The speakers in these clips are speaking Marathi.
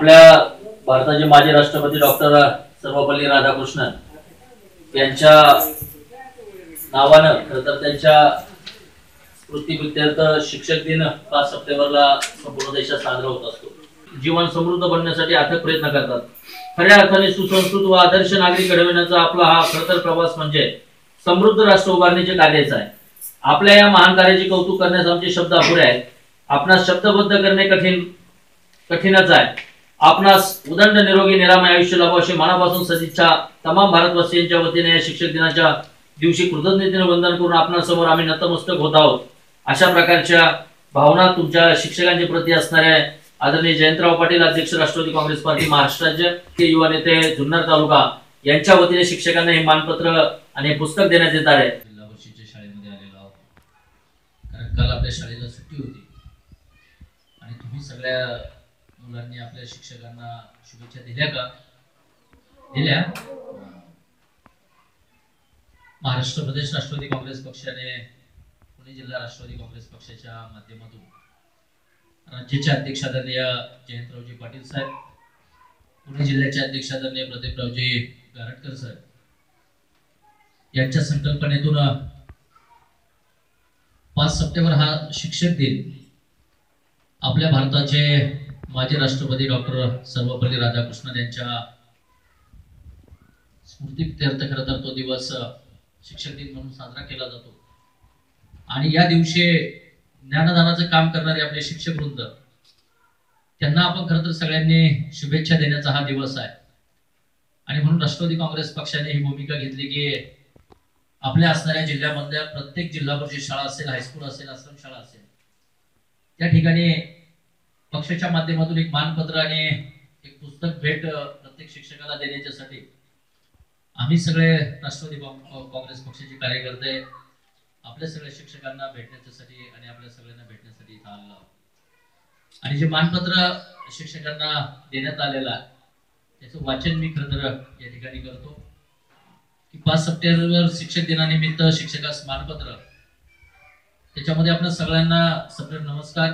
आपल्या भारताचे माजी राष्ट्रपती डॉक्टर सर्वपल्ली राधाकृष्णन यांच्या नावानं खरं तर त्यांच्या स्मृतीप्रित्यर्थ शिक्षक दिन 5 सप्टेंबरला संपूर्ण देशात साजरा होत असतो। जीवन समृद्ध बनण्यासाठी अथक प्रयत्न करतात। खऱ्या अर्थाने सुसंस्कृत व आदर्श नागरिक घडविण्याचा आपला हा खरतर प्रवास म्हणजे समृद्ध राष्ट्र उभारणीचे कार्यच आहे। आपल्या या महान कार्याचे कौतुक करण्यास आमचे शब्द अपुरे आहेत। आपणास शब्दबद्ध करणे कठीणच आहे। आपणास उदंड निरोगी निरामय आयुष्य लाभो अशी मनापासून सदिच्छा तमाम भारतवासियांच्या वतीने या शिक्षक दिनाच्या दिवशी कृतज्ञतेने वंदन करून आपणासमोर आम्ही नतमस्तक होत आहोत। अशा प्रकारच्या भावना तुमच्या शिक्षकांच्या प्रती असणाऱ्या आदरणीय जयंतराव पाटील, अध्यक्ष राष्ट्रवादी काँग्रेस पार्टी महाराष्ट्र राज्य, युवा नेते जुन्नर तालुका यांच्या वतीने शिक्षकांना हे मानपत्र आणि पुस्तक देण्यात येत आहे। जिल्हा परिषदेच्या शाळेमध्ये आलेलो आहोत कारण काल आपल्या शाळेला सुट्टी होती आणि तुम्ही सगळ्या मुलांनी आपल्या शिक्षकांना शुभेच्छा दिल्या का? दिल्या? महाराष्ट्र प्रदेश राष्ट्रवादी काँग्रेस पक्षाने पुणे जिल्हा राष्ट्रवादी काँग्रेस पक्षाच्या माध्यमातून राज्याचे अध्यक्ष आदरणीय जयंतरावजी पाटील साहेब, पुणे जिल्ह्याचे अध्यक्ष आदरणीय प्रदीपरावजी गारटकर साहेब यांच्या संकल्पनेतून 5 सप्टेंबर हा शिक्षक दिन आपल्या भारताचे माजी राष्ट्रपती डॉक्टर सर्वपल्ली राधाकृष्णन यांच्या स्मृतीप्रित्यर्थ खरं तर तो दिवस शिक्षक दिन म्हणून साजरा केला जातो। आणि या दिवशी ज्ञानदानाचं काम करणारे आपले शिक्षक वृंद त्यांना आपण खरं तर सगळ्यांनी शुभेच्छा देण्याचा हा दिवस आहे। आणि म्हणून राष्ट्रवादी काँग्रेस पक्षाने ही भूमिका घेतली की आपल्या असणाऱ्या जिल्ह्यामधल्या प्रत्येक जिल्हा परिषद शाळा असेल, हायस्कूल असेल, आश्रमशाळा असेल, त्या ठिकाणी पक्षाच्या माध्यमातून एक मानपत्र आणि एक पुस्तक भेट प्रत्येक शिक्षकाला देण्याच्यासाठी आम्ही सगळे राष्ट्रवादी काँग्रेस पक्षाचे कार्यकर्ते आपल्या सगळ्या शिक्षकांना भेटण्यासाठी आणि आपल्या सगळ्यांना भेटण्यासाठी इथं आलो आहोत। आणि जे मानपत्र शिक्षकांना देण्यात आलेलं आहे त्याचं वाचन मी खरं तर या ठिकाणी करतो की 5 सप्टेंबर शिक्षक दिनानिमित्त शिक्षकास मानपत्र, त्याच्यामध्ये आपल्या सगळ्यांना सप्रेम नमस्कार।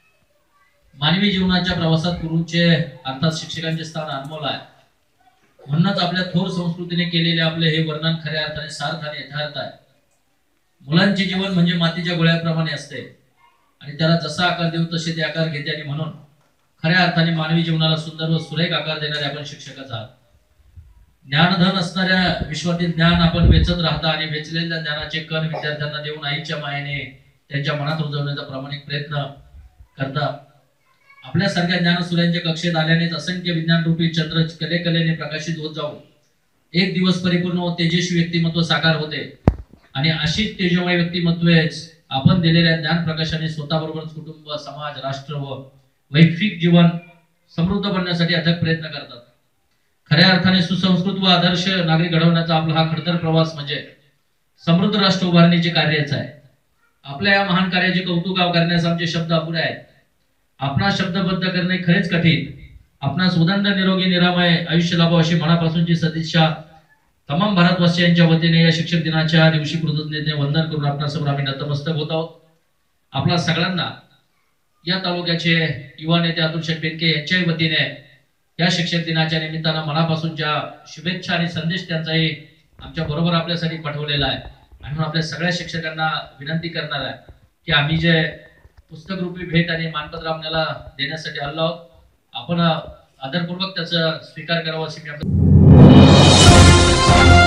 मानवी जीवनाच्या प्रवासात गुरूंचे अर्थात शिक्षकांचे स्थान अनमोल आहे। म्हणूनच आपल्या थोर संस्कृतीने केलेले आपले हे वर्णन खऱ्या अर्थाने सार्थ आणि यथार्थ आहे। मुलांचे जीवन म्हणजे मातीच्या गोळ्याप्रमाणे असते आणि त्याला जसा आकार देऊ तसे ते आकार घेते आणि म्हणून खऱ्या अर्थाने मानवी जीवनाला सुंदर व सुरेख आकार देणारे आपण शिक्षकच आहात। ज्ञानधन असणाऱ्या विश्वातील ज्ञान आपण वेचत राहता आणि वेचलेल्या ज्ञानाचे कण विद्यार्थ्यांना देऊन आईच्या मायेने त्यांच्या मनात रुजवण्याचा प्रामाणिक प्रयत्न करता। आपल्यासारख्या ज्ञानसूर्यांच्या कक्षेत आल्यानेच असंख्य विज्ञान रूपी चंद्र कलेने प्रकाशित होत जाऊन एक दिवस परिपूर्ण व तेजस्वी व्यक्तिमत्व साकार होते आणि अशीच तेजोमय व्यक्तिमत्वेच आपण दिलेल्या ज्ञान प्रकाशाने स्वतःबरोबरच कुटुंब, समाज, राष्ट्र व वैयक्तिक जीवन समृद्ध बनण्यासाठी अथक प्रयत्न करतात। खऱ्या अर्थाने सुसंस्कृत व आदर्श नागरिक घडवण्याचा आपला हा खडतर प्रवास म्हणजे समृद्ध राष्ट्र उभारणीचे कार्यच आहे। आपल्या या महान कार्याचे कौतुक करण्यास आमचे शब्द अपुरे आहेत। आपणास शब्दबद्ध करणे खरेच कठीण। आपणास उदंड निरोगी निरामय आयुष्य लाभो अशी मनापासूनची सदिच्छा तमाम भारतवासियांच्या वतीने या शिक्षक दिनाच्या दिवशी कृतज्ञतेने वंदन करून आपणासमोर आम्ही नतमस्तक होत आहोत। आपल्या सगळ्यांना या तालुक्याचे युवा नेते अतुल शेठ बेनके यांच्या वतीने या शिक्षक दिनाच्या निमित्तानं मनापासूनच्या शुभेच्छा आणि संदेश त्यांचाही आमच्या बरोबर आपल्यासाठी पाठवलेला आहे। आणि म्हणून आपल्या सगळ्या शिक्षकांना विनंती करणार आहे की आम्ही जे पुस्तक रूपी भेट आणि मानपत्र आपल्याला देण्यासाठी आलो आहोत, आपण आदरपूर्वक त्याचा स्वीकार करावा अशी मी